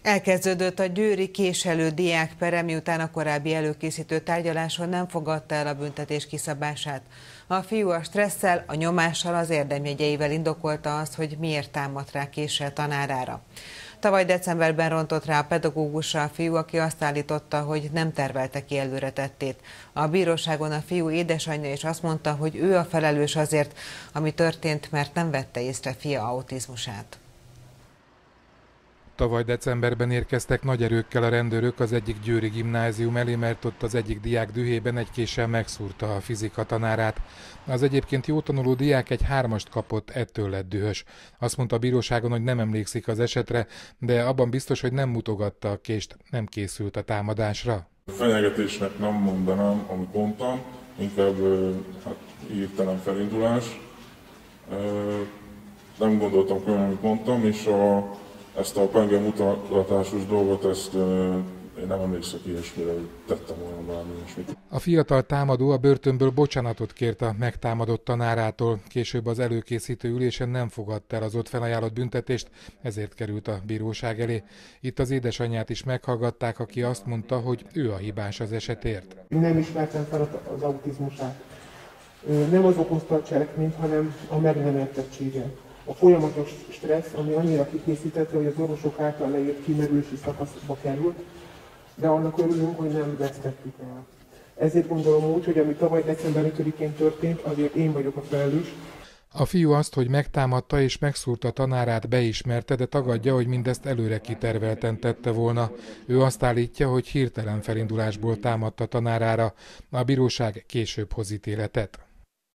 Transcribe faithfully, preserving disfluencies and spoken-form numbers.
Elkezdődött a győri késelő diákpere, miután a korábbi előkészítő tárgyaláson nem fogadta el a büntetés kiszabását. A fiú a stresszel, a nyomással, az érdemjegyeivel indokolta azt, hogy miért támadt rá késsel tanárára. Tavaly decemberben rontott rá a pedagógusra a fiú, aki azt állította, hogy nem tervelte ki előretettét. A bíróságon a fiú édesanyja is azt mondta, hogy ő a felelős azért, ami történt, mert nem vette észre fia autizmusát. Tavaly decemberben érkeztek nagy erőkkel a rendőrök az egyik győri gimnázium elé, mert ott az egyik diák dühében egy késsel megszúrta a fizika tanárát. Az egyébként jó tanuló diák egy hármast kapott, ettől lett dühös. Azt mondta a bíróságon, hogy nem emlékszik az esetre, de abban biztos, hogy nem mutogatta a kést, nem készült a támadásra. Fenyegetésnek nem mondanám, amit mondtam, inkább hát, hirtelen felindulás. Nem gondoltam komolyan, amit mondtam, és a Ezt a penge mutatásos dolgot, ezt én nem emlékszek ilyesmire, hogy tettem volna valami ilyesmit. A fiatal támadó a börtönből bocsánatot kért a megtámadott tanárától. Később az előkészítő ülésen nem fogadta el az ott felajánlott büntetést, ezért került a bíróság elé. Itt az édesanyját is meghallgatták, aki azt mondta, hogy ő a hibás az esetért. Nem ismertem fel az autizmusát. Nem az okozta a cselekményt, hanem a megneveltettsége. A folyamatos stressz, ami annyira kikészítette, hogy az orvosok által leírt kimerülési szakaszba került, de annak örülünk, hogy nem vesztettük el. Ezért gondolom úgy, hogy ami tavaly december ötödikén történt, azért én vagyok a felelős. A fiú azt, hogy megtámadta és megszúrta tanárát, beismerte, de tagadja, hogy mindezt előre kitervelten tette volna. Ő azt állítja, hogy hirtelen felindulásból támadta tanárára. A bíróság később hoz ítéletet.